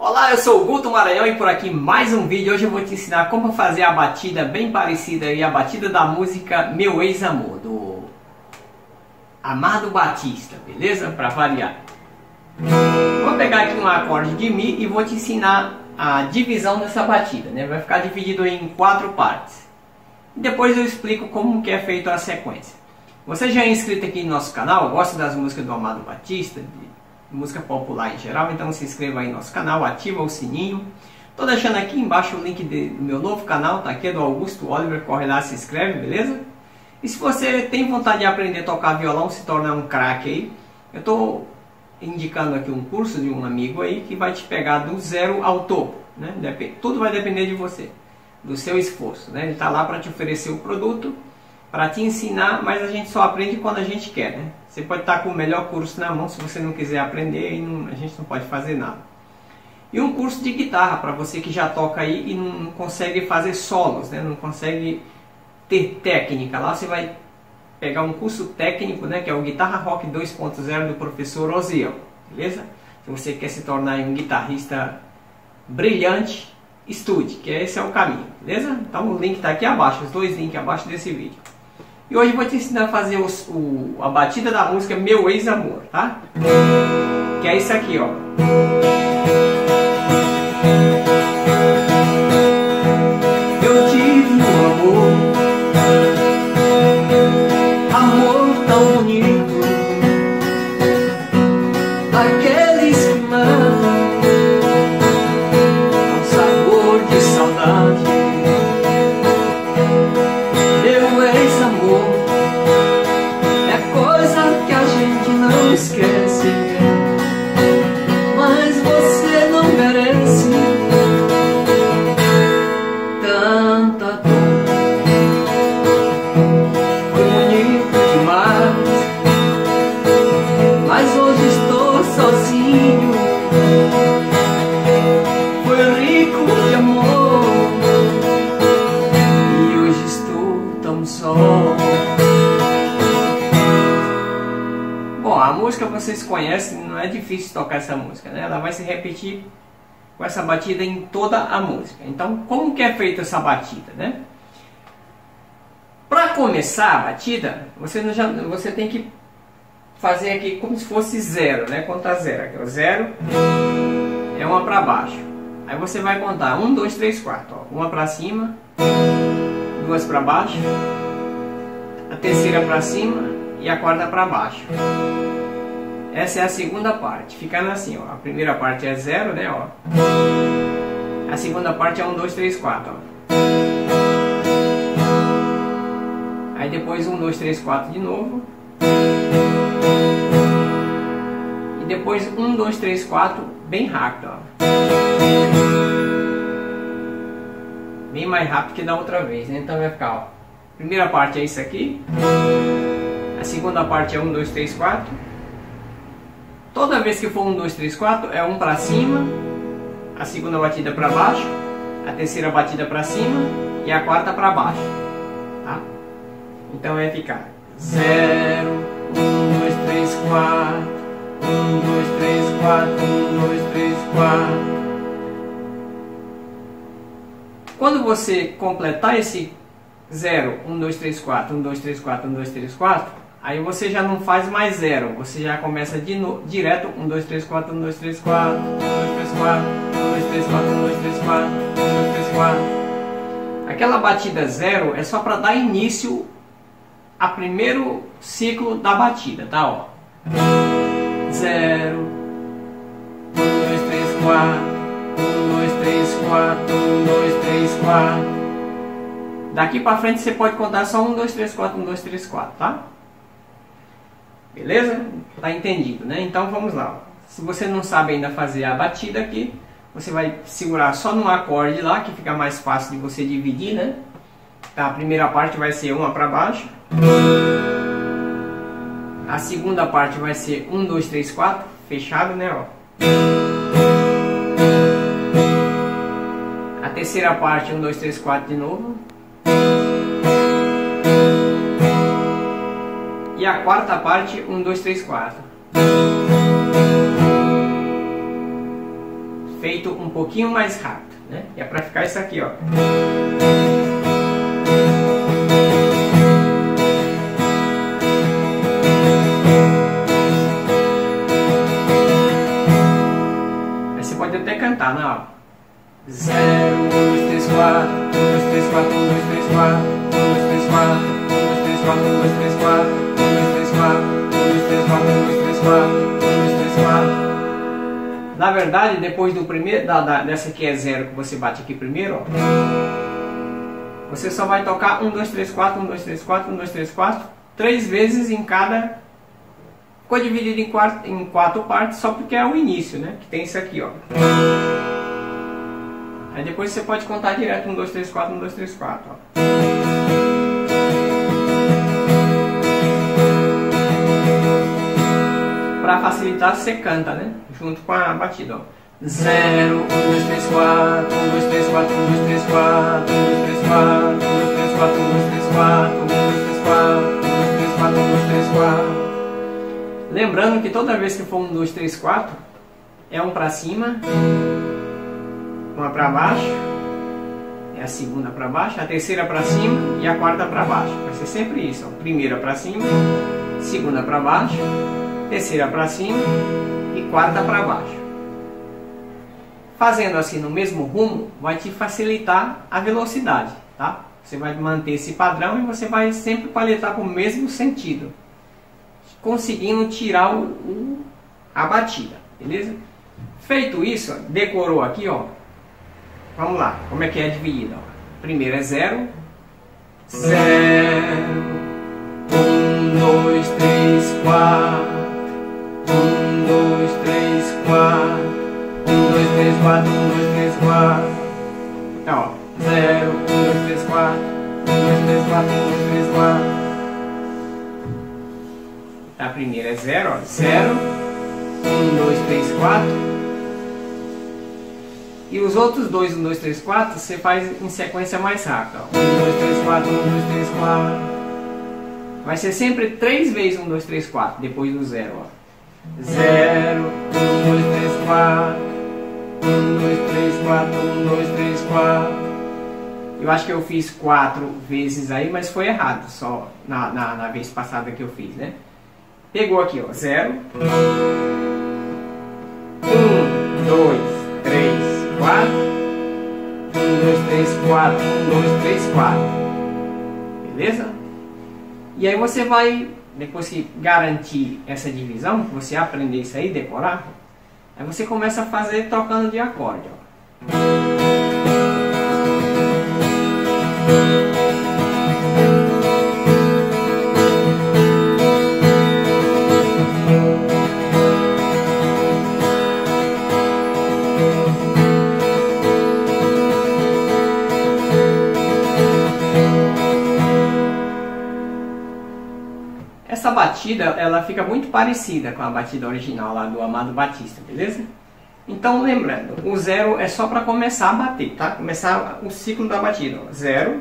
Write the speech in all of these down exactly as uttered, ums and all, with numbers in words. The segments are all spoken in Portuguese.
Olá, eu sou o Guto Maranhão e por aqui mais um vídeo. Hoje eu vou te ensinar como fazer a batida bem parecida e a batida da música Meu Ex-Amor, do Amado Batista, beleza? Para variar. Vou pegar aqui um acorde de Mi e vou te ensinar a divisão dessa batida, né? Vai ficar dividido em quatro partes. Depois eu explico como que é feita a sequência. Você já é inscrito aqui no nosso canal, gosta das músicas do Amado Batista, de música popular em geral, então se inscreva aí no nosso canal, ativa o sininho. Tô deixando aqui embaixo o link de, do meu novo canal, tá aqui, é do Augusto Oliver, corre lá, se inscreve, beleza? E se você tem vontade de aprender a tocar violão, se tornar um craque aí, eu tô indicando aqui um curso de um amigo aí que vai te pegar do zero ao topo, né? Tudo vai depender de você, do seu esforço, né? Ele tá lá para te oferecer o produto, para te ensinar, mas a gente só aprende quando a gente quer, né? Você pode estar com o melhor curso na mão, se você não quiser aprender, aí não, a gente não pode fazer nada. E um curso de guitarra, para você que já toca aí e não consegue fazer solos, né? Não consegue ter técnica. Lá você vai pegar um curso técnico, né? Que é o Guitarra Rock dois ponto zero do professor Osiel, beleza? Se você quer se tornar um guitarrista brilhante, estude, que esse é o caminho, beleza? Então o link está aqui abaixo, os dois links abaixo desse vídeo. E hoje eu vou te ensinar a fazer os, o, a batida da música Meu Ex-Amor, tá? Que é isso aqui, ó. Eu tive um amor, amor tão bonito, aqueles que matam, com sabor de saudade. Meu ex-amor é coisa que a gente não esquece, mas você não merece tanta dor. Foi bonito demais, mas hoje estou sozinho. Foi rico de amor e hoje estou tão só. Bom, a música vocês conhecem, não é difícil tocar essa música, né? Ela vai se repetir com essa batida em toda a música. Então, como que é feita essa batida, né? Para começar a batida, você, não já, você tem que fazer aqui como se fosse zero, né? Contar zero. Aqui, ó, zero é uma para baixo. Aí você vai contar um, dois, três, quatro. Ó. Uma para cima, duas para baixo, a terceira para cima e a quarta para baixo. Essa é a segunda parte, ficando assim, ó. A primeira parte é zero, né, ó. A segunda parte é um, dois, três, quatro, ó. Aí depois um, dois, três, quatro de novo. E depois um, dois, três, quatro, bem rápido, ó. Bem mais rápido que da outra vez, né? Então vai ficar, ó. A primeira parte é isso aqui. A segunda parte é um, dois, três, quatro. Toda vez que for um, dois, três, quatro é um para cima, a segunda batida para baixo, a terceira batida para cima e a quarta para baixo, tá? Então vai ficar zero, um, dois, três, quatro, um, dois, três, quatro, um, dois, três, quatro. Quando você completar esse zero, um, dois, três, quatro, um, dois, três, quatro, um, dois, três, quatro, aí você já não faz mais zero, você já começa de no, direto, um, dois, três, quatro, um, dois, três, quatro, um, dois, três, quatro, um, dois, três, quatro, um, dois, três, quatro, um, dois, três, quatro. Aquela batida zero é só para dar início a primeiro ciclo da batida, tá? Ó. zero, um, dois, três, quatro, um, dois, três, quatro, um, dois, três, quatro. Daqui para frente você pode contar só um, dois, três, quatro, um, dois, três, quatro, tá? Beleza? Tá entendido, né? Então vamos lá. Se você não sabe ainda fazer a batida aqui, você vai segurar só no acorde lá, que fica mais fácil de você dividir, né? Tá, a primeira parte vai ser uma para baixo. A segunda parte vai ser um, dois, três, quatro, fechado, né? Ó. A terceira parte, um, dois, três, quatro de novo. E a quarta parte, um, dois, três, quatro. feito um pouquinho mais rápido, né? E é para ficar isso aqui, ó. Aí você pode até cantar, né? Ó. zero, um, dois, três, quatro, um, dois, três, quatro, um, dois, três, quatro, um, dois, três, quatro, um, dois, três, quatro, um, dois, três, quatro, um, dois, três, quatro, um, dois, três, quatro, um, dois, três, quatro, um, dois, três, quatro. Na verdade, depois do primeiro, da, da, dessa aqui é zero que você bate aqui primeiro, ó, você só vai tocar um, dois, três, quatro, um, dois, três, quatro, um, dois, três, quatro, três vezes em cada. Ficou dividido em quatro, em quatro partes, só porque é o início, né? Que tem isso aqui, ó. Aí depois você pode contar direto um, dois, três, quatro, um, dois, três, quatro, ó. Para facilitar, você canta, né? Junto com a batida, ó. zero, um, dois, três, quatro, um, dois, três, quatro, um, dois, três, quatro, um, dois, três, quatro, um, dois, três, quatro, um, dois, três, quatro, um, dois, três, quatro, um, dois, três, quatro, um, dois, três, quatro. Lembrando que toda vez que for um, dois, três, quatro, é um para cima, uma para baixo, é a segunda para baixo, a terceira para cima e a quarta para baixo. Vai ser sempre isso, ó. Primeira para cima, segunda para baixo, terceira para cima e quarta para baixo. Fazendo assim no mesmo rumo vai te facilitar a velocidade, tá? Você vai manter esse padrão e você vai sempre paletar para o mesmo sentido, conseguindo tirar o, o, a batida, beleza? Feito isso, ó, decorou aqui, ó. Vamos lá, como é que é dividida? Primeiro é zero, zero, um, dois, três, quatro. Um, dois, três, quatro. Um, dois, três, quatro. Um, dois, três, quatro. Então, ó. Zero, um, dois, três, quatro. Um, dois, três, quatro. Um, dois, três, quatro. A primeira é zero, ó. Zero. Um, dois, três, quatro. E os outros dois, um, dois, três, quatro, você faz em sequência mais rápida, ó. Um, dois, três, quatro. Um, dois, três, quatro. Vai ser sempre três vezes um, dois, três, quatro, depois do zero, ó. Zero, um, dois, três, quatro. Um, dois, três, quatro. Um, dois, três, quatro. Eu acho que eu fiz quatro vezes aí, mas foi errado, só na, na, na vez passada que eu fiz, né? Pegou aqui, ó, zero. Um, dois, três, quatro. Um, dois, três, quatro. Um, dois, três, quatro. Beleza? E aí você vai, depois que garantir essa divisão, você aprender isso aí, decorar, aí você começa a fazer trocando de acorde, ó. Essa batida, ela fica muito parecida com a batida original lá do Amado Batista, beleza? Então, lembrando, o zero é só para começar a bater, tá? Começar o ciclo da batida, ó. Zero.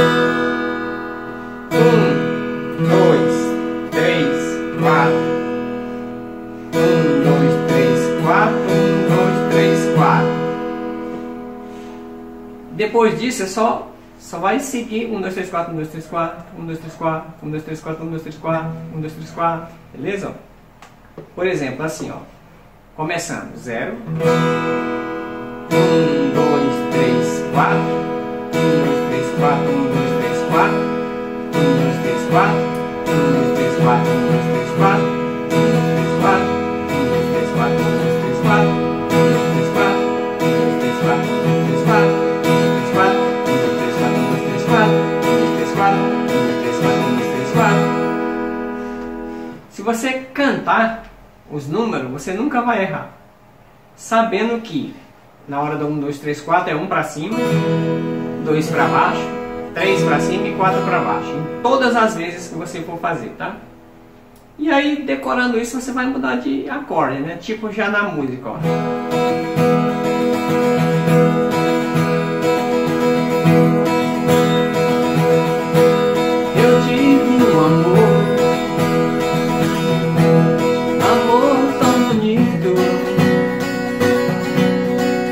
Um, dois, três, quatro. Um, dois, três, quatro. Um, dois, três, quatro. Depois disso, é só... Só vai seguir um, dois, três, quatro, um, dois, três, quatro, um, dois, três, quatro, um, dois, três, quatro, um, dois, três, quatro, um, dois, três, quatro, beleza? Por exemplo, assim, ó. Começando, zero. Um, dois, três, quatro. Um, dois, três, quatro, um, dois, três, quatro. Um, dois, três, quatro. Um, dois, três, quatro, um, dois, três, quatro. Um, dois, três, quatro. Um, dois, três, quatro, um, dois, três, quatro. Um, dois, três, quatro. Um, dois, três, quatro, um, dois, três, quatro. Se você cantar os números, você nunca vai errar. Sabendo que na hora do um, dois, três, quatro é um para cima, dois para baixo, três para cima e quatro para baixo. Em todas as vezes que você for fazer, tá? E aí, decorando isso, você vai mudar de acorde, né? Tipo já na música, ó. Eu tive um amor, amor tão bonito,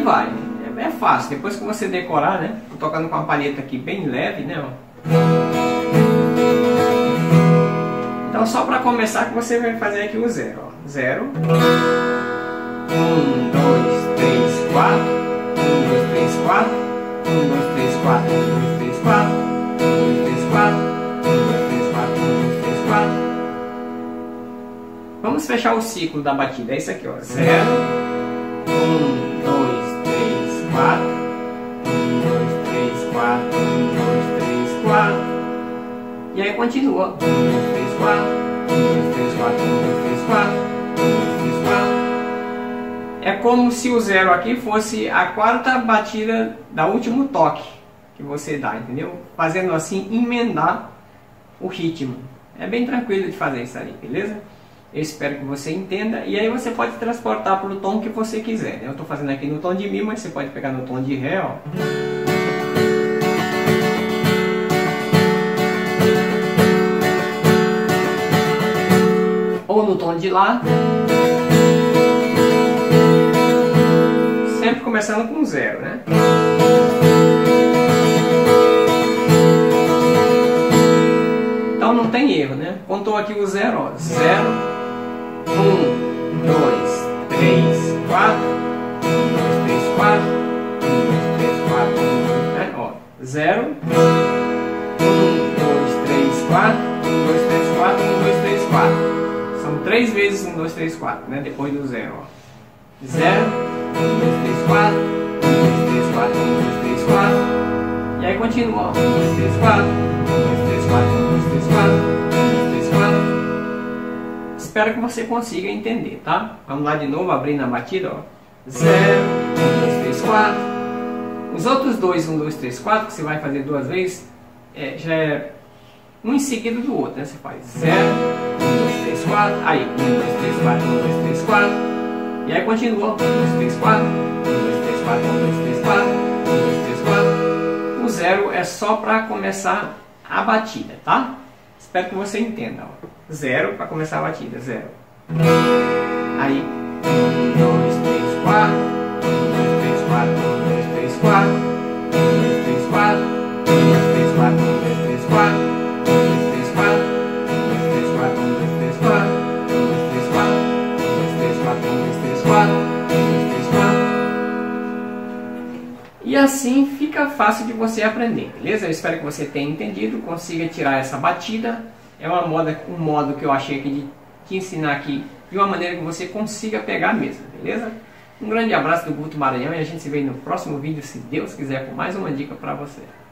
vai. É, é fácil, depois que você decorar, né? Tô tocando com uma palheta aqui bem leve, né? Ó. Então só para começar que você vai fazer aqui o zero, ó. Zero. Um, dois, três, quatro. Um, dois, três, quatro. Um, dois, três, quatro. Um, dois, três, quatro. Um, dois, três, quatro. Um, dois, três, quatro. Um, dois, três, quatro. Vamos fechar o ciclo da batida. É isso aqui, ó. Zero. Um, dois, três, quatro. Um, dois, três, quatro. Um, dois, três, quatro. E aí continua. Um, dois, três, quatro. Um, dois, três, quatro. Um, dois, três, quatro. Um, dois, três, quatro. É como se o zero aqui fosse a quarta batida da último toque que você dá, entendeu? Fazendo assim, emendar o ritmo. É bem tranquilo de fazer isso aí, beleza? Eu espero que você entenda. E aí você pode transportar para o tom que você quiser, né? Eu estou fazendo aqui no tom de Mi, mas você pode pegar no tom de Ré, ó. Ou no tom de Lá. Sempre começando com zero, né? Então não tem erro, né? Contou aqui o zero, ó. Zero, um, dois, três, quatro. Um, dois, três, quatro. Um, dois, três, quatro. Um, dois, né? Ó. Zero, um, dois, três, quatro. Um, dois, três, quatro. Um, dois, três, quatro. São três vezes um, dois, três, quatro, né? Depois do zero, ó. Zero, um, dois, três, quatro. Um, dois, três, quatro. Um, dois, três, quatro. E aí continua, ó. Um, dois, três, quatro. Um, dois, três, quatro. Um, dois, três, quatro. Um, dois, três, quatro. Espero que você consiga entender, tá? Vamos lá de novo, abrindo a batida, ó. Zero, um, dois, três, quatro. Os outros dois, um, dois, três, quatro, que você vai fazer duas vezes, é, já é um em seguida do outro, né? Você faz zero, um, dois, três, quatro. Aí, um, dois, três, quatro. Um, dois, três, quatro. E aí continua, um, dois, três, quatro. Um, dois, três, quatro. Um, dois, três, quatro. Um, dois, três, quatro. O zero é só para começar a batida, tá? Espero que você entenda, ó. Zero para começar a batida, zero. Aí, um, dois, três, quatro. Um, dois, três, quatro. Um, dois, três, quatro. Um, dois, três, quatro. Um, dois, três, quatro. Um, dois, três, quatro. Um, dois, três, quatro. Um, dois, três, quatro. Um, dois, três, quatro. Um, dois, três, quatro. Um, dois, três, quatro. Um, dois, três, quatro. Um, dois, três, quatro. E assim fica fácil de você aprender, beleza? Eu espero que você tenha entendido, consiga tirar essa batida. É uma moda, um modo que eu achei aqui de te ensinar aqui de uma maneira que você consiga pegar mesmo, beleza? Um grande abraço do Guto Maranhão e a gente se vê no próximo vídeo, se Deus quiser, com mais uma dica para você.